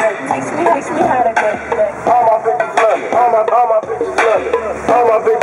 Teach me how to get. All my bitches love me. All my bitches love me. All my bitches